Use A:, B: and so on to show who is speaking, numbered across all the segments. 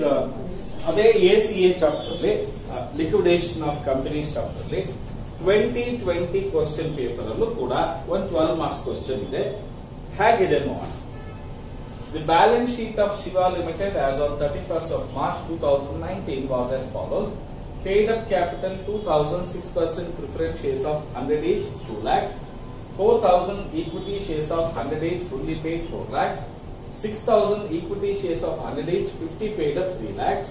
A: ಅದೇ ACA chapter ಅಲ್ಲಿ liquidation of companies chapter ಅಲ್ಲಿ 2020 ಕ್ವಶನ್ ಪೇಪರ್ ಅಲ್ಲೂ ಕೂಡ ಒಂದು 12 ಮಾರ್ಕ್ಸ್ ಕ್ವಶನ್ ಇದೆ. ಹೇಗಿದೆ ನೋಡೋಣ. The balance sheet of Shiva Limited as on 31st of March 2019 was as follows. Paid up capital 2006% preference shares of 100 each 2 lakhs, 4000 equity shares of 100 each fully paid 4 lakhs, 6000 equity shares of 100 each 50 paid up 3 lakhs,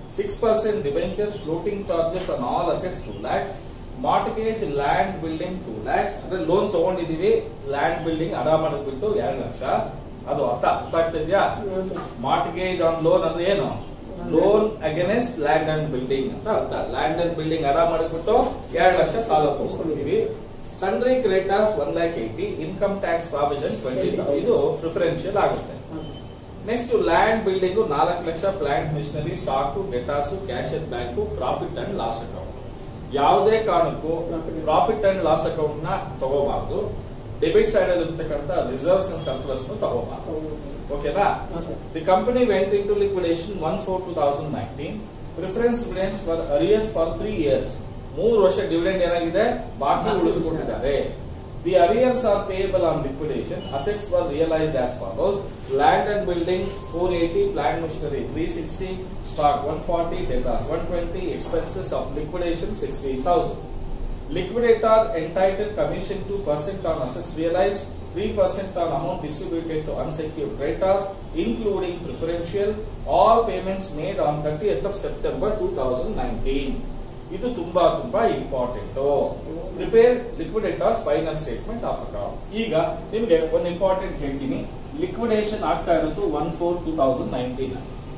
A: 6% debentures floating charges on all assets 2 lakhs, mortgage land building 2 lakhs. ಅಂದ್ರೆ loan ತಗೊಂಡಿದೀವಿ, land building ಅಡ ಮಾಡಿಬಿಟ್ಟು 2 ಲಕ್ಷ. ಅದು ಅರ್ಥ ಆಗ್ತಿದ್ಯಾ? Mortgage on loan ಅಂದ್ರೆ ಏನು? Loan against land and building ಅಂತ ಅರ್ಥ. ಲ್ಯಾಂಡ್ ಅಂಡ್ ಬಿಲ್ಡಿಂಗ್ ಅಡ ಮಾಡಿಬಿಟ್ಟು 2 ಲಕ್ಷ ಸಾಲ ತಗೊಂಡಿದೀವಿ. Sundry creditors 1,80,000, income tax provision 20,000. ಇದು ಪ್ರಿಫರೆನ್ಷಿಯಲ್ ಆಗುತ್ತೆ. Next land building 4 lakh, plant machinery, stock, debtors, cash at bank, profit and loss account. ಯಾವುದೇ ಕಾರಣಕ್ಕೂ ಪ್ರಾಫಿಟ್ ಅಂಡ್ ಲಾಸ್ ಅಕೌಂಟ್ ನ ತಗೋಬಾರ್ದು. ಡೆಬಿಟ್ ಸೈಡ್ ಅಲ್ಲಿ ಇರ್ತಕ್ಕಂಥ ರಿಸರ್ವ್ಸ್ ಅಂಡ್ ಸರ್ಪ್ಲಸ್ ತಗೋಬಾರ್ದು. ಓಕೆನಾ? The company went into liquidation 1/4/2019. Preference dividends for arrears for 3 years. 3 ವರ್ಷ dividend ಏನಾಗಿದೆ? ಬಾಕಿ ಉಳಿಸಿಕೊಂಡಿದ್ದಾರೆ. The arrears are payable on liquidation. Assets were realized as follows. Land and building 480, plant machinery 360, stock 140, debtors 120, expenses of liquidation 16,000. Liquidator entitled commission 2% on assets realized, 3% on amount distributed to unsecured creditors, including preferential. All payments made on 30th of September 2019. ಇದು ತುಂಬಾ important. Prepare liquidators final statement of account. ಈಗ ನಿಮ್ಗೆ ಒಂದು important ಹೇಳ್ತೀನಿ. Liquidation ಆಗ್ತಾ ಇರೋದು 1/4/2019,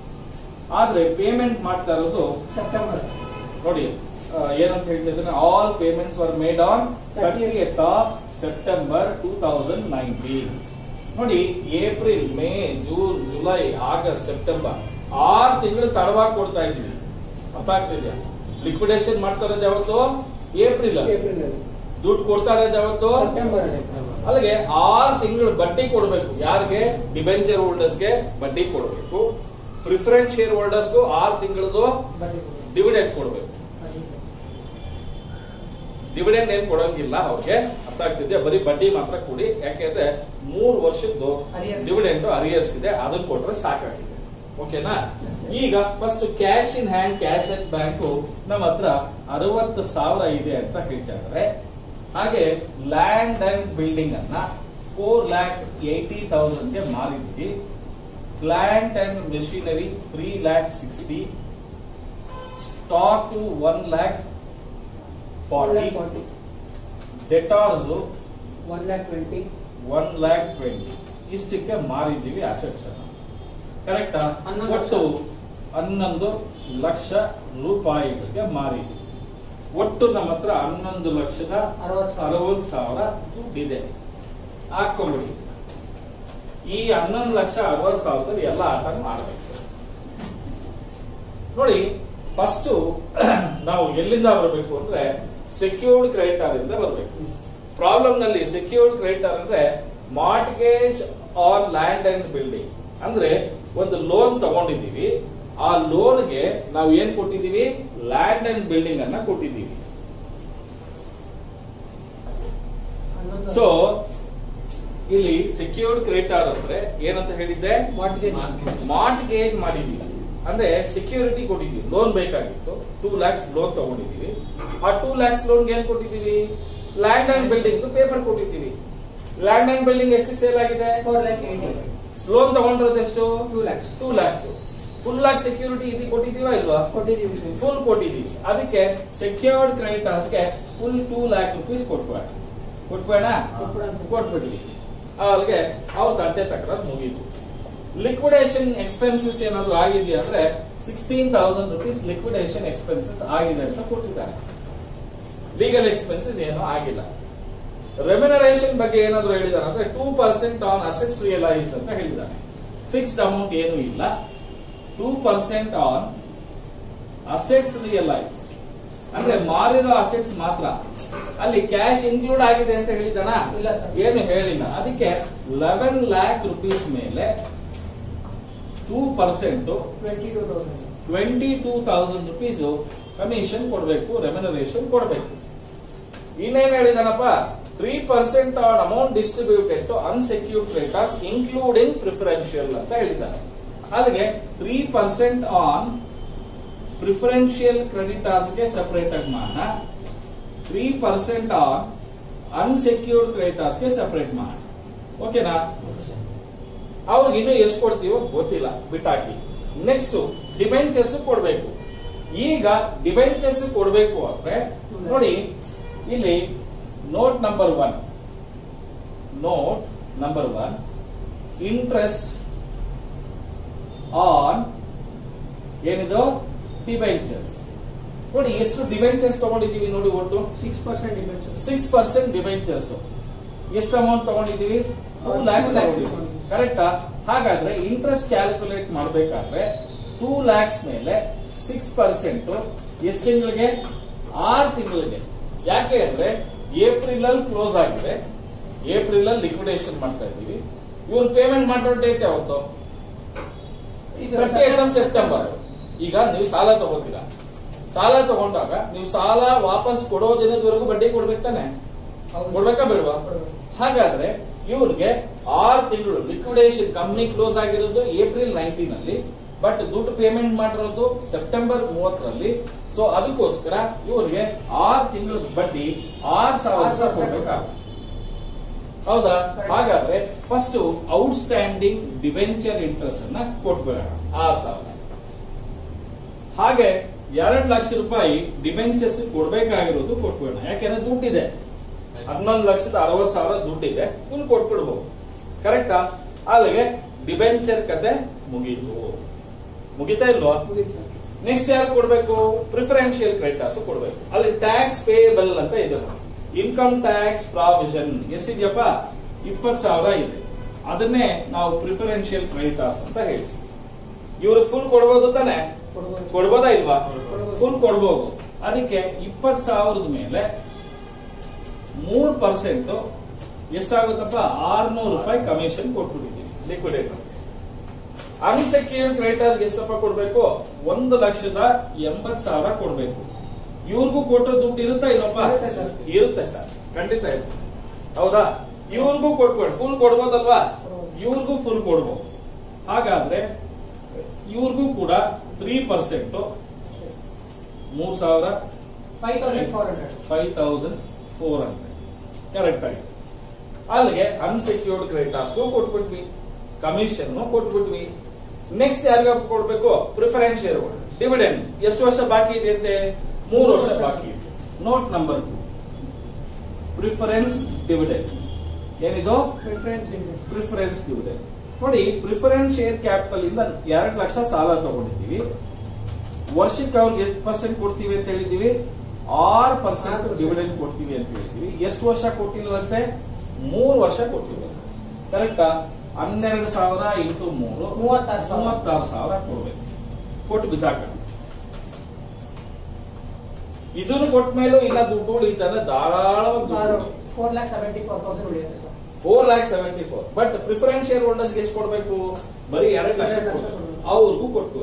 A: ಆದ್ರೆ payment ಮಾಡ್ತಾ ಇರೋದು ಸೆಪ್ಟೆಂಬರ್. ನೋಡಿ ಏನಂತ ಹೇಳ್ತಿದ್ರೆ, all payments were made on 30th of September 2019. ನೋಡಿ, April, May, June, July, August, September 6 ತಿಂಗಳು ತಡವಾಗಿ ಕೊಡ್ತಾ ಇದ್ದೀವಿ. ಅರ್ಥ ಆಗ್ತಿದ್ಯಾ? ಲಿಕ್ವಿಡೇಷನ್ ಮಾಡ್ತಾ ಇರೋದು ಯಾವತ್ತು? ಏಪ್ರಿಲ್. ದುಡ್ಡು ಕೊಡ್ತಾ ಇರೋದು ಯಾವತ್ತು? ಅಲ್ಲಿಗೆ 6 ತಿಂಗಳು ಬಡ್ಡಿ ಕೊಡಬೇಕು. ಯಾರಿಗೆ? ಡಿಬೆಂಚರ್ ಹೋಲ್ಡರ್ಸ್ಗೆ ಬಡ್ಡಿ ಕೊಡಬೇಕು. ಪ್ರಿಫರೆನ್ಸ್ ಶೇರ್ ಹೋಲ್ಡರ್ಸ್ಗೂ 6 ತಿಂಗಳದು ಡಿವಿಡೆಂಡ್ ಕೊಡಬೇಕು. ಡಿವಿಡೆಂಡ್ ಏನ್ ಕೊಡಂಗಿಲ್ಲ ಅವ್ರಿಗೆ. ಅರ್ಥ ಆಗ್ತಿದ್ಯಾ? ಬರೀ ಬಡ್ಡಿ ಮಾತ್ರ ಕೊಡಿ. ಯಾಕೆಂದ್ರೆ 3 ವರ್ಷದ್ದು ಡಿವಿಡೆಂಡ್ ಅರಿಯರ್ಸ್ ಇದೆ, ಅದನ್ನ ಕೊಟ್ರೆ ಸಾಕಾಗಿದೆ. ಓಕೆನಾ? ಈಗ first cash in hand, cash at bank ನಮ್ಮ ಹತ್ರ 60,000 ಇದೆ ಅಂತ ಹೇಳ್ತಾ ಇದ್ದಾರೆ. ಹಾಗೆ ಲ್ಯಾಂಡ್ ಅಂಡ್ ಬಿಲ್ಡಿಂಗ್ ಅನ್ನ 4,80,000ಗೆ ಮಾರಿದ್ವಿ. Plant and machinery 3,60,000, stock 1,40,000, debtors 1,20,000 ಇಷ್ಟಕ್ಕೆ ಮಾರಿದ್ದೀವಿ ಅಸೆಟ್ಸ್ ಅನ್ನ. ಕರೆಕ್ಟಾ? ಒಟ್ಟು 11 ಲಕ್ಷ ರೂಪಾಯಿಗಳಿಗೆ ಮಾರಿದ್ವಿ. ಒಟ್ಟು ನಮ್ಮ ಹತ್ರ 11,60,000 ದುಡ್ಡಿದೆ. ಹಾಕೊಂಡ್ಬಿಡಿ. ಈ 11,60,000 ಎಲ್ಲ ಆಟ ಮಾಡಬೇಕು. ನೋಡಿ, ಫಸ್ಟ್ ನಾವು ಎಲ್ಲಿಂದ ಬರಬೇಕು ಅಂದ್ರೆ ಸೆಕ್ಯೂರ್ಡ್ ಕ್ರೆಡಿಟರ್ ಇಂದ ಬರಬೇಕು. ಪ್ರಾಬ್ಲಮ್ ನಲ್ಲಿ ಸೆಕ್ಯೂರ್ಡ್ ಕ್ರೆಡಿಟರ್ ಅಂದ್ರೆ mortgage on land and building. ಅಂದ್ರೆ ಒಂದು ಲೋನ್ ತಗೊಂಡಿದ್ದೀವಿ, ಆ ಲೋನ್ಗೆ ನಾವು ಏನ್ ಕೊಟ್ಟಿದ್ದೀವಿ? ಲ್ಯಾಂಡ್ ಅಂಡ್ ಬಿಲ್ಡಿಂಗ್ ಅನ್ನ ಕೊಟ್ಟಿದ್ದೀವಿ. ಸೊ ಇಲ್ಲಿ ಸೆಕ್ಯೂರ್ಡ್ ಕ್ರೆಡಿಟರ್ ಅಂದ್ರೆ ಏನಂತ ಹೇಳಿದ್ದೆ? ಮಾರ್ಟ್ಗೇಜ್ ಮಾಡಿದ್ದೀವಿ ಅಂದ್ರೆ ಸೆಕ್ಯೂರಿಟಿ ಕೊಟ್ಟಿದ್ದೀವಿ. ಲೋನ್ ಬೇಕಾಗಿತ್ತು, 2 lakhs ಲೋನ್ ತಗೊಂಡಿದ್ದೀವಿ. ಆ 2 lakhs ಲೋನ್ಗೆ ಏನ್ ಕೊಟ್ಟಿದ್ದೀವಿ? ಲ್ಯಾಂಡ್ ಅಂಡ್ ಬಿಲ್ಡಿಂಗ್ ಪೇಪರ್ ಕೊಟ್ಟಿದ್ದೀವಿ. ಲ್ಯಾಂಡ್ ಅಂಡ್ ಬಿಲ್ಡಿಂಗ್ ಎಷ್ಟು ಸೇಲ್ ಆಗಿದೆ? 4,80,000. ಲೋನ್ ತಗೊಂಡಿರೋದು ಎಷ್ಟು? 2 lakhs. ಫುಲ್ ಲಾಕ್ ಸೆಕ್ಯೂರಿಟಿ ಇದು ಕೊಟ್ಟಿದೀವಾ ಇಲ್ವಾ? ಫುಲ್ ಕೊಟ್ಟಿದೀವಿ. ಅದಕ್ಕೆ ಸೆಕ್ಯೂರ್ಡ್ ಕ್ರೆಡಿಟರ್ಸ್ಗೆ ಫುಲ್ 2 lakh rupees ಕೊಟ್ಬೇಡ ಕೊಟ್ಬಿಡ್ಲಿ. ಅವ್ರಿಗೆ ಅವ್ರ ತಂಟೆ ತಕರಾರು ಮುಗೀತು. ಲಿಕ್ವಿಡೇಷನ್ ಎಕ್ಸ್ಪೆನ್ಸಸ್ ಏನಾದ್ರು ಆಗಿದೆಯಾ ಅಂದ್ರೆ 16,000 rupees ಲಿಕ್ವಿಡೇಷನ್ ಎಕ್ಸ್ಪೆನ್ಸಸ್ ಆಗಿದೆ ಅಂತ ಕೊಟ್ಟಿದ್ದಾರೆ. ಲೀಗಲ್ ಎಕ್ಸ್ಪೆನ್ಸಸ್ ಏನೂ ಆಗಿಲ್ಲ. ರೆಮ್ಯುನರೇಷನ್ ಬಗ್ಗೆ ಏನಾದ್ರು ಹೇಳಿದಾರೆ ಅಂದ್ರೆ 2% ಆನ್ ಅಸೆಟ್ಸ್ ರಿಯಲೈಸ್ ಅಂತ ಹೇಳಿದ್ದಾರೆ. ಫಿಕ್ಸ್ಡ್ ಅಮೌಂಟ್ ಏನು ಇಲ್ಲ. 2% ಆನ್ ಅಸೆಟ್ಸ್ ರಿಯಲೈಸ್ ಅಂದ್ರೆ ಮಾರಿರೋ ಅಸೆಟ್ಸ್ ಮಾತ್ರ. ಅಲ್ಲಿ ಕ್ಯಾಶ್ ಇನ್ಕ್ಲೂಡ್ ಆಗಿದೆ ಅಂತ ಹೇಳಿದಾನ? ಏನು ಹೇಳಿಲ್ಲ. ಅದಕ್ಕೆ 11 lakh rupees ಮೇಲೆ 2% 22,000 22,000 rupees ಕಮಿಷನ್ ಕೊಡಬೇಕು, ರೆಮ್ಯುನರೇಷನ್ ಕೊಡಬೇಕು. ಇನ್ನೇನ್ ಹೇಳಿದಾನಪ್ಪ, 3% on amount distributed to unsecured creditors including preferential ಅಂತ ಹೇಳಿದ್ದಾರೆ. ಅಲ್ಲಿಗೆ 3% ಆನ್ ಪ್ರಿಫರೆನ್ಷಿಯಲ್ ಕ್ರೆಡಿಟರ್ಸ್ ಗೆ ಸಪರೇಟ್ ಆಗಿ ಮಾಡೋಣ, 3% ಆನ್ ಅನ್ಸೆಕ್ಯೂರ್ಡ್ ಕ್ರೆಡಿಟರ್ಸ್ ಗೆ ಸಪರೇಟ್ ಮಾಡೋಣ. ಓಕೆನಾ? ಅವ್ರಿಗೆ ಇನ್ನೂ ಎಷ್ಟು ಕೊಡ್ತೀವೋ ಗೊತ್ತಿಲ್ಲ, ಬಿಟ್ಟಾಕಿ. ನೆಕ್ಸ್ಟ್ ಡಿಬೆಂಚರ್ಸ್ ಕೊಡ್ಬೇಕು. ಈಗ ಡಿಬೆಂಚರ್ಸ್ ಕೊಡ್ಬೇಕು ಅಂದ್ರೆ ನೋಡಿ, ಇಲ್ಲಿ ನೋಟ್ ನಂಬರ್ 1 ಇಂಟ್ರೆಸ್ಟ್ ಆನ್ ಏನಿದು ಡಿಬೆಂಚರ್ಸ್. ನೋಡಿ ಎಷ್ಟು ಡಿಬೆಂಚರ್ಸ್ ತಗೊಂಡಿದ್ದೀವಿ ನೋಡಿ, ಒಟ್ಟು 6% ಡಿಬೆಂಚರ್ಸ್. ಎಷ್ಟು ಅಮೌಂಟ್ ತಗೊಂಡಿದ್ದೀವಿ? 2 lakhs ತಗೊಂಡಿದ್ದೀವಿ. ಕರೆಕ್ಟಾ? ಹಾಗಾದ್ರೆ ಇಂಟ್ರೆಸ್ಟ್ ಕ್ಯಾಲ್ಕುಲೇಟ್ ಮಾಡಬೇಕಾದ್ರೆ 2 lakhs ಮೇಲೆ 6% ಎಷ್ಟು ತಿಂಗಳಿಗೆ? 6 ತಿಂಗಳಿಗೆ. ಯಾಕೆ ಅಂದ್ರೆ ಏಪ್ರಿಲ್ ಅಲ್ಲಿ ಕ್ಲೋಸ್ ಆಗಿದೆ, ಏಪ್ರಿಲ್ ಅಲ್ಲಿ ಲಿಕ್ವಿಡೇಷನ್ ಮಾಡ್ತಾ ಇದ್ದೀವಿ. ಇವ್ರು ಪೇಮೆಂಟ್ ಮಾಡೋ ಡೇಟ್ ಯಾವತ್ತು? 28 ಸೆಪ್ಟೆಂಬರ್. ಈಗ ನೀವು ಸಾಲ ತಗೋತೀರಾ, ಸಾಲ ತಗೊಂಡಾಗ ನೀವು ಸಾಲ ವಾಪಸ್ ಕೊಡೋ ದಿನದವರೆಗೂ ಬಡ್ಡಿ ಕೊಡ್ಬೇಕು ತಾನೆ? ಕೊಡ್ಬೇಕಾ ಬೇಡವಾ? ಹಾಗಾದ್ರೆ ಇವ್ರಿಗೆ 6 ತಿಂಗಳು ಲಿಕ್ವಿಡೇಷನ್, ಕಂಪ್ನಿ ಕ್ಲೋಸ್ ಆಗಿರೋದು ಏಪ್ರಿಲ್ 19 ಅಲ್ಲಿ, ಬಟ್ ದುಡ್ಡು ಪೇಮೆಂಟ್ ಮಾಡಿರೋದು ಸೆಪ್ಟೆಂಬರ್ 30ರಲ್ಲಿ. ಸೊ ಅದಕ್ಕೋಸ್ಕರ ಇವ್ರಿಗೆ 6 ತಿಂಗಳ ಬಡ್ಡಿ 6,000 ಕೊಡ್ಬೇಕಾಗುತ್ತೆ. ಹೌದಾ? ಹಾಗಾದ್ರೆ ಫಸ್ಟ್ ಔಟ್ಸ್ಟ್ಯಾಂಡಿಂಗ್ ಡಿಬೆಂಚರ್ ಇಂಟ್ರೆಸ್ಟ್ ಅನ್ನ ಕೊಟ್ಬಿಡೋಣ 6,000. ಹಾಗೆ 2 ಲಕ್ಷ ರೂಪಾಯಿ ಡಿಬೆಂಚರ್ಸ್ ಕೊಡ್ಬೇಕಾಗಿರೋದು ಕೊಟ್ಬಿಡೋಣ. ಯಾಕೆಂದ್ರೆ ದುಡ್ಡಿದೆ, 11,60,000 ದುಡ್ಡಿದೆ, ಫುಲ್ ಕೊಟ್ಬಿಡ್ಬೋದು. ಕರೆಕ್ಟಾ? ಅಲ್ಲಿಗೆ ಡಿಬೆಂಚರ್ ಕತೆ ಮುಗೀತಾ ಇಲ್ವಾ? ನೆಕ್ಸ್ಟ್ ಯಾರು ಕೊಡ್ಬೇಕು? ಪ್ರಿಫರೆನ್ಷಿಯಲ್ ಕ್ರೆಡಿಟರ್ಸ್ ಕೊಡ್ಬೇಕು. ಅಲ್ಲಿ ಟ್ಯಾಕ್ಸ್ ಪೇಯಬಲ್ ಅಂತ ಇದೆ. Income tax provision ಎಷ್ಟಿದೆಯಪ್ಪ? 20,000 ಇದೆ. ಅದನ್ನೇ ನಾವು ಪ್ರಿಫರೆನ್ಷಿಯಲ್ ಕ್ರೆಡಿಟರ್ಸ್ ಅಂತ ಹೇಳ್ತೀವಿ. ಇವರು ಫುಲ್ ಕೊಡ್ಬೋದು ತಾನೆ? ಕೊಡ್ಬೋದಾ ಇಲ್ವಾ? ಫುಲ್ ಕೊಡ್ಬೋದು. ಅದಕ್ಕೆ 20,000 ಮೇಲೆ 3% ಎಷ್ಟಾಗುತ್ತಪ್ಪ? 600 ರೂಪಾಯಿ ಕಮಿಷನ್ ಕೊಟ್ಬಿಟ್ಟಿದ್ದೀವಿ ಲಿಕ್ವಿಡೇಟರ್. ಅನ್ಸೆಕ್ಯೂರ್ಡ್ ಕ್ರೆಡಿಟರ್ಸ್ ಎಷ್ಟಪ್ಪ ಕೊಡ್ಬೇಕು? 1,80,000 ಕೊಡ್ಬೇಕು. ಇವ್ರಿಗೂ ಕೊಟ್ಟರೆ ದುಡ್ಡು ಇರುತ್ತಾ ಇಲ್ಲಪ್ಪ? ಇರುತ್ತೆ ಸರ್, ಖಂಡಿತ ಇರುತ್ತೆ. ಹೌದಾ? ಇವ್ರಿಗೂ ಕೊಟ್ಬಿಡಿ, ಫುಲ್ ಕೊಡ್ಬೋದಲ್ವಾ? ಇವ್ರಿಗೂ ಫುಲ್ ಕೊಡ್ಬೋದು. ಹಾಗಾದ್ರೆ ಇವ್ರಿಗೂ ಕೂಡ 3% 3,000 5,400 ಕರೆಕ್ಟ್ ಆಗಿ. ಅಲ್ಲಿಗೆ ಅನ್ಸೆಕ್ಯೂರ್ಡ್ ಕ್ರೆಡಿಟರ್ಸ್ಗೂ ಕೊಟ್ಬಿಟ್ವಿ, ಕಮಿಷನ್ ಕೊಟ್ಬಿಟ್ವಿ. ನೆಕ್ಸ್ಟ್ ಯಾರಿಗಪ್ಪ ಕೊಡ್ಬೇಕು? Preferential dividend. ಎಷ್ಟು ವರ್ಷ ಬಾಕಿ ಇದೆ ಅಂತೆ? 3 ವರ್ಷ ಬಾಕಿ ಇದೆ. Note number 2 preference dividend. ಏನಿದು? Preference dividend. ನೋಡಿ, ಪ್ರಿಫರೆನ್ಸ್ ಶೇರ್ ಕ್ಯಾಪಿಟಲ್ ಇಂದ 2 ಲಕ್ಷ ಸಾಲ ತಗೊಂಡಿದ್ದೀವಿ. ವರ್ಷಕ್ಕೆ ಅವ್ರಿಗೆ ಎಷ್ಟು ಪರ್ಸೆಂಟ್ ಕೊಡ್ತೀವಿ ಅಂತ ಹೇಳಿದೀವಿ? 6% ಡಿವಿಡೆಂಡ್ ಕೊಡ್ತೀವಿ ಅಂತ ಹೇಳಿದೀವಿ. ಎಷ್ಟು ವರ್ಷ ಕೊಟ್ಟಿಲ್ವಂತೆ? 3 ವರ್ಷ ಕೊಟ್ಟಿಲ್ಲ. ಕರೆಕ್ಟಾ? 12,000 ಇಂಟು 3 36,000 ಕೊಡ್ಬೇಕು. ಕೊಟ್ಟು ಬಿಸಾಕ. ಇದನ್ನು ಕೊಟ್ಟ ಮೇಲೂ ಇಲ್ಲ ದುಡ್ಡು ಉಳಿತಾನೆ, ಧಾರಾಳವಾಗಿ 4,74,000 ಬಟ್ ಪ್ರಿಫರೆನ್ಸ್ ಶೇರ್ ಹೋಲ್ಡರ್ಸ್ ಎಷ್ಟು ಕೊಡ್ಬೇಕು? ಬರೀ 2 ಲಕ್ಷ ಅವ್ರಿಗೂ ಕೊಟ್ಟು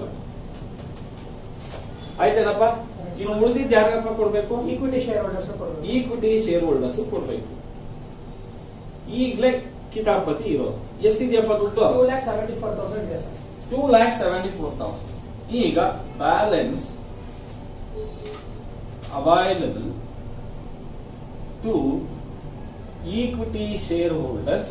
A: ಆಯ್ತೇನಪ್ಪ? ಇನ್ನು ಉಳಿದಿದ್ದು ಯಾರಿಗಪ್ಪ ಕೊಡ್ಬೇಕು? ಈಕ್ವಿಟಿ ಶೇರ್ ಹೋಲ್ಡರ್ಸ್ ಕೊಡ್ಬೇಕು. ಈಗಲೇ ಕಿತಾಪತಿ ಇರೋದು ಎಷ್ಟಿದೆಯಪ್ಪ ದುಡ್ಡು? 2,74,000. ಈಗ balance available to equity share holders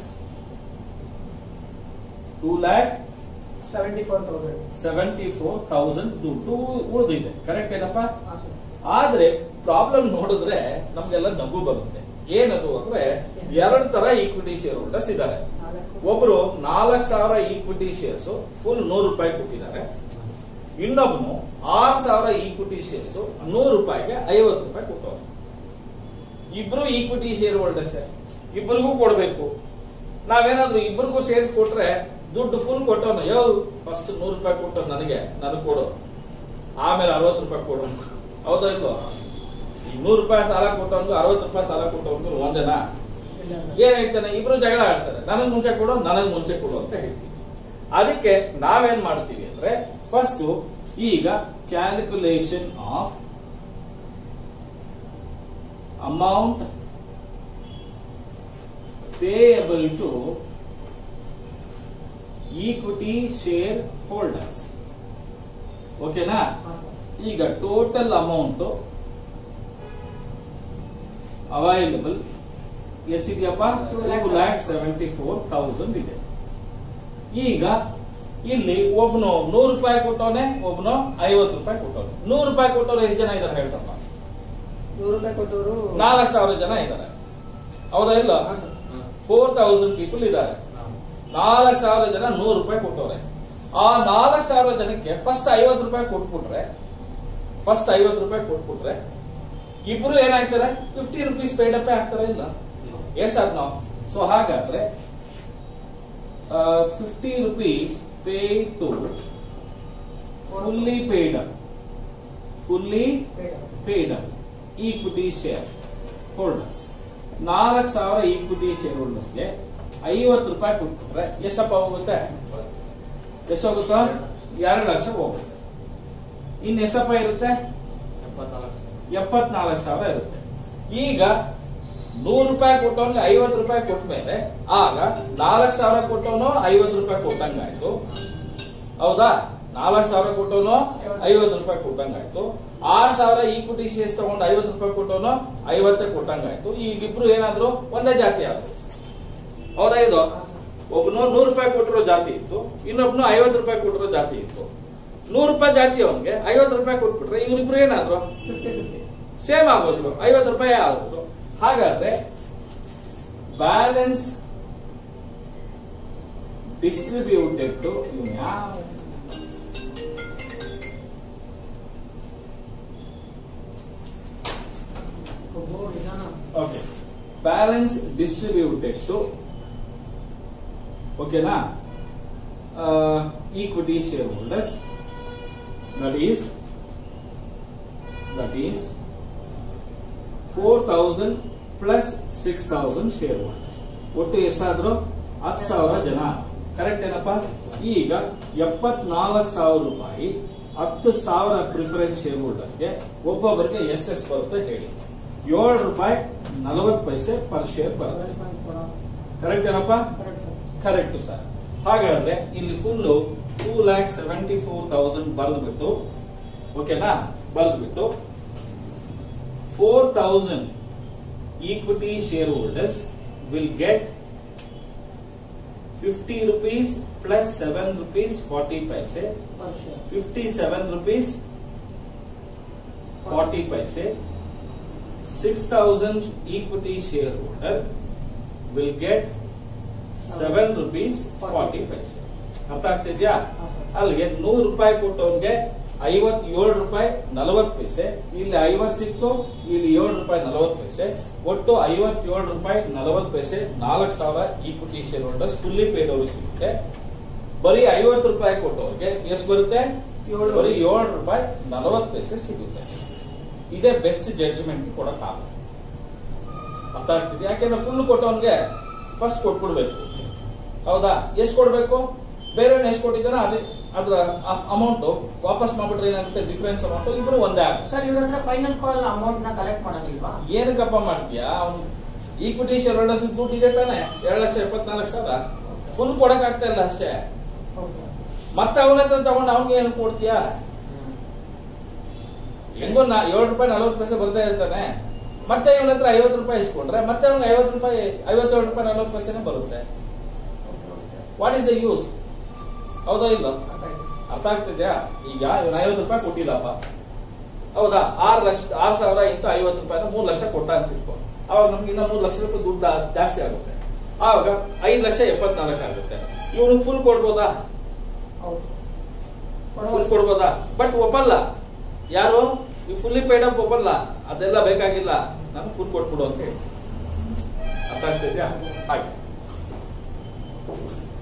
A: 2,74,000 ದುಡ್ಡು ಉಳಿದಿದೆ. ಕರೆಕ್ಟ್ ಏನಪ್ಪ? ಆದ್ರೆ ಪ್ರಾಬ್ಲಮ್ ನೋಡಿದ್ರೆ ನಮ್ಗೆಲ್ಲ ನಗು ಬರುತ್ತೆ. ಏನದು ಅಂದ್ರೆ 2 ತರ ಈಕ್ವಿಟಿ ಶೇರ್ ಹೋಲ್ಡರ್ಸ್ ಇದ್ದಾರೆ. ಒಬ್ರು 4,000 ಈಕ್ವಿಟಿ ಶೇರ್ಸ್ ಫುಲ್ 100 ರೂಪಾಯಿ ಕೊಟ್ಟಿದ್ದಾರೆ. ಇನ್ನೊಬ್ನು 6,000 ಈಕ್ವಿಟಿ ಶೇರ್ಸ್ 100 ರೂಪಾಯಿಗೆ 50 ರೂಪಾಯಿ ಕೊಟ್ಟವ್ರು. ಇಬ್ರು ಈಕ್ವಿಟಿ ಶೇರ್ ಹೋಲ್ಡರ್ಸ್, ಇಬ್ಬರಿಗೂ ಕೊಡ್ಬೇಕು. ನಾವೇನಾದ್ರೂ ಇಬ್ಬರಿಗೂ ಸೇರ್ಸ್ ಕೊಟ್ರೆ ದುಡ್ಡು ಫುಲ್ ಕೊಟ್ಟವನು ಫಸ್ಟ್ 100 ರೂಪಾಯಿ ಕೊಟ್ಟು ನನಗೆ ಕೊಡು, ಆಮೇಲೆ 60 ರೂಪಾಯಿ ಕೊಡು. ಹೌದಾಯ್ತು? ಈ 100 ರೂಪಾಯಿ ಸಾಲ ಕೊಟ್ಟವನು 60 ರೂಪಾಯಿ ಸಾಲ ಕೊಟ್ಟವನು ಒಂದೇನಾ? ಏನ್ ಹೇಳ್ತಾನೆ? ಇಬ್ರು ಜಗಳ ಆಡ್ತಾರೆ. ನನಗ್ ಮುಂಚೆ ಕೊಡು ಅಂತ ಹೇಳ್ತೀವಿ. ಅದಕ್ಕೆ ನಾವೇನ್ ಮಾಡ್ತೀವಿ ಅಂದ್ರೆ ಫಸ್ಟ್ ಈಗ calculation of amount payable to equity share holders. ಓಕೆನಾ? ಈಗ ಟೋಟಲ್ ಅಮೌಂಟ್ ಅವೈಲಬಲ್ ಎಷ್ಟಿದೆಯಪ್ಪ? 2,74,000 ಇದೆ. ಈಗ ಇಲ್ಲಿ ಒಬ್ನು 100 ರೂಪಾಯಿ ಕೊಟ್ಟವನೆ, ಒಬ್ನು 50 ರೂಪಾಯಿ ಕೊಟ್ಟವನೆ. 100 ರೂಪಾಯಿ ಕೊಟ್ಟವ್ರು ಎಷ್ಟು ಜನ ಇದಾರೆ ಹೇಳ್ತಪ್ಪ?
B: 100 ರೂಪಾಯಿ ಕೊಟ್ಟವರು
A: 4,000 ಜನ ಇದ್ದಾರೆ. ಹೌದಾ ಇಲ್ಲ? 4,000 ಪೀಪಲ್ ಇದ್ದಾರೆ. 4,000 ಜನ 100 ರೂಪಾಯಿ ಕೊಟ್ಟವ್ರೆ. ಆ 4,000 ಜನಕ್ಕೆ ಫಸ್ಟ್ 50 ರೂಪಾಯಿ ಕೊಟ್ಬಿಟ್ರೆ ಇಬ್ರು ಏನಾಗ್ತಾರೆ? 50 rupees ಪೇಡ್ ಅಪ್ ಆಗ್ತಾರೆ ಇಲ್ಲ? S R no? ಸೊ ಹಾಗಾದ್ರೆ 50 rupees paid to fully paid up equity share holders. 4,000 equity share ಹೋಲ್ಡರ್ಸ್ಗೆ 50 ರೂಪಾಯಿ ಕೊಟ್ಬಿಟ್ರೆ ಎಷ್ಟಪ್ಪ ಹೋಗುತ್ತೆ? ಎಷ್ಟು ಹೋಗುತ್ತೋ? 2 ಲಕ್ಷ ಹೋಗುತ್ತೆ. ಇನ್ನು ಎಷ್ಟಪ್ಪ ಇರುತ್ತೆ? 74,000 ಇರುತ್ತೆ. ಈಗ 100 ರೂಪಾಯಿ ಕೊಟ್ಟವನ್ಗೆ 50 ರೂಪಾಯಿ ಕೊಟ್ಟ ಮೇಲೆ ಆಗ 4,000 ಕೊಟ್ಟವನು 50 ರೂಪಾಯಿ ಕೊಟ್ಟಂಗಾಯ್ತು. ಹೌದಾ? 4,000 ಕೊಟ್ಟವನು 50 ರೂಪಾಯಿ ಕೊಟ್ಟಂಗಾಯ್ತು. 6,000 ಈಕ್ವಿಟಿ ಶೇರ್ಸ್ ತಗೊಂಡು 50 ರೂಪಾಯಿ ಕೊಟ್ಟವನು 50 ಕೊಟ್ಟಂಗಾಯ್ತು. ಈಗಿಬ್ರು ಏನಾದ್ರು ಒಂದೇ ಜಾತಿ ಆದ್ರು. ಹೌದಾ? ಇದು ಒಬ್ಬನು 100 ರೂಪಾಯಿ ಕೊಟ್ಟಿರೋ ಜಾತಿ ಇತ್ತು, ಇನ್ನೊಬ್ನು 50 ರೂಪಾಯಿ ಕೊಟ್ಟಿರೋ ಜಾತಿ ಇತ್ತು. 100 ರೂಪಾಯಿ ಜಾತಿ ಅವನ್ಗೆ 50 ರೂಪಾಯಿ ಕೊಟ್ಬಿಟ್ರೆ ಇವರಿಬ್ರು ಏನಾದ್ರು
B: 50-50
A: ಸೇಮ್ ಆಗೋದ್ರು, 50 ರೂಪಾಯಿ ಆಗೋದ್ರು. ಹಾಗಾದ್ರೆ balance distributed to okay, balance distributed to ಓಕೆನಾ equity share holders, that is 4,000 plus 6,000 share holders. ಒಟ್ಟು ಎಷ್ಟಾದ್ರು 10,000 ಜನ. ಕರೆಕ್ಟ್ ಏನಪ್ಪ? ಈಗ 74,000 ರೂಪಾಯಿ 10,000 ಪ್ರಿಫರೆನ್ಸ್ ಶೇರ್ ಹೋಲ್ಡರ್ಸ್ಗೆ ಒಬ್ಬೊಬ್ಬರಿಗೆ ಎಷ್ಟೆಷ್ಟು ಬರುತ್ತೆ ಹೇಳಿ? 7 ರೂಪಾಯಿ 40 ಪೈಸೆ ಪರ್ ಶೇರ್ ಬರುತ್ತೆ. ಕರೆಕ್ಟ್ ಏನಪ್ಪ? Correct sir. ಹಾಗಾದ್ರೆ ಇಲ್ಲಿ ಫುಲ್ 2,74,000 ಬರೆದ್ಬಿಟ್ಟು ಓಕೆನಾ? ಬರೆದ್ಬಿಟ್ಟು 4,000 equity shareholders will get 50 rupees plus 7 rupees 40 paise, 57 rupees 40 paise. 6,000 equity shareholder will get 7 rupees 40 paise. ಅರ್ಥ ಆಗ್ತಿದ್ಯಾ? ಅಲ್ಲಿಗೆ 100 ರೂಪಾಯಿ ಕೊಟ್ಟವನ್ಗೆ 57 ರೂಪಾಯಿ 40 ಪೈಸೆ, ಇಲ್ಲಿ 50 ಸಿಕ್ತು, ಇಲ್ಲಿ 7 ರೂಪಾಯಿ 40 ಪೈಸೆ, ಒಟ್ಟು 57 ರೂಪಾಯಿ 40 ಪೈಸೆ 4,000 equity share holders fully paid ಅವ್ರಿಗೆ ಸಿಗುತ್ತೆ. ಬರೀ 50 ರೂಪಾಯಿ ಕೊಟ್ಟವ್ರಿಗೆ ಎಷ್ಟು ಬರುತ್ತೆ? ಬರೀ 7 ರೂಪಾಯಿ 40 ಪೈಸೆ ಸಿಗುತ್ತೆ. ಇದೇ ಬೆಸ್ಟ್ ಜಡ್ಜ್ಮೆಂಟ್ ಕೊಡಕ್ಕಾಗಲ್ಲ. ಅರ್ಥ ಆಗ್ತಿದೆ? ಯಾಕೆಂದ್ರೆ ಫುಲ್ ಕೊಟ್ಟವನ್ಗೆ ಫಸ್ಟ್ ಕೊಟ್ಬಿಡ್ಬೇಕು. ಹೌದಾ? ಎಷ್ಟು ಕೊಡ್ಬೇಕು? ಬೇರೆ ಎಷ್ಟು ಕೊಟ್ಟಿದ್ದಾನೆ ಅದ್ರ ಅಮೌಂಟ್ ವಾಪಸ್ ಮಾಡ್ಬಿಟ್ರೆ ಏನಾಗುತ್ತೆ? ಡಿಫರೆನ್ಸ್ ಅಮೌಂಟ್ ಇಬ್ರು ಒಂದೇ ಆಗುತ್ತೆ.
B: ಸರ್, ಇವ್ರ ಹತ್ರ ಫೈನಲ್ ಕಾಲ್ ಅಮೌಂಟ್ ನ ಕಲೆಕ್ಟ್ ಮಾಡಂಗಿಲ್ವಾ?
A: ಏನಕ್ಕಪ್ಪ ಮಾಡ್ತೀಯಾ? ಅವ್ನು ಈಕ್ವಿಟಿ ಶೇರ್ ಹೋಲ್ಡರ್ಸ್ ದುಡ್ಡು ಇದೆ ತಾನೆ, 2,74,000 ಫುಲ್ ಕೊಡಕ್ ಆಗ್ತಾ ಇಲ್ಲ ಅಷ್ಟೇ. ಮತ್ತೆ ಅವನ ಹತ್ರ ತಗೊಂಡು ಅವ್ನಿಗೆ ಏನು ಕೊಡ್ತೀಯಾ? ಹೆಂಗೋ 7 ರೂಪಾಯಿ 40 ಪೈಸೆ ಬರ್ತಾ ಇರ್ತಾನೆ. ಮತ್ತೆ ಇವನ ಹತ್ರ 50 ರೂಪಾಯಿ ಇಸ್ಕೊಂಡ್ರೆ ಮತ್ತೆ ಅವ್ನಿಗೆ 57 ರೂಪಾಯಿ 40 ಪೈಸೆನೆ ಬರುತ್ತೆ. What is the use? ಹೌದಾ ಇಲ್ಲ? ಅರ್ಥ ಆಗ್ತಿದ್ಯಾ? ಈಗ ಇವನು 50 ರೂಪಾಯಿ ಕೊಟ್ಟಿಲ್ಲಪ್ಪ, ಹೌದಾ? 6,000 ಇಂಟು 50 ರೂಪಾಯಿನ 3 ಲಕ್ಷ ಕೊಟ್ಟ ಅಂತ ಇಟ್ಕೊ. ಅವಾಗ ನಮ್ಗೆ ಇನ್ನ 3 ಲಕ್ಷ ರೂಪಾಯಿ ದುಡ್ಡು ಜಾಸ್ತಿ ಆಗುತ್ತೆ. ಆವಾಗ 5,74,000 ಆಗುತ್ತೆ. ಇವನು ಫುಲ್ ಕೊಡ್ಬೋದಾ? ಫುಲ್ ಕೊಡ್ಬೋದಾ? ಬಟ್ ಒಪ್ಪಲ್ಲ. ಯಾರು? ಈ ಫುಲ್ಲಿ ಪೇಡ್ ಅಪ್ ಒಪ್ಪಲ್ಲ. ಅದೆಲ್ಲ ಬೇಕಾಗಿಲ್ಲ, ನಾನು ಫುಲ್ ಕೊಟ್ಬಿಡು ಅಂತ ಹೇಳಿ. ಅರ್ಥ ಆಗ್ತಿದ್ಯಾ? ಹಾಗೆ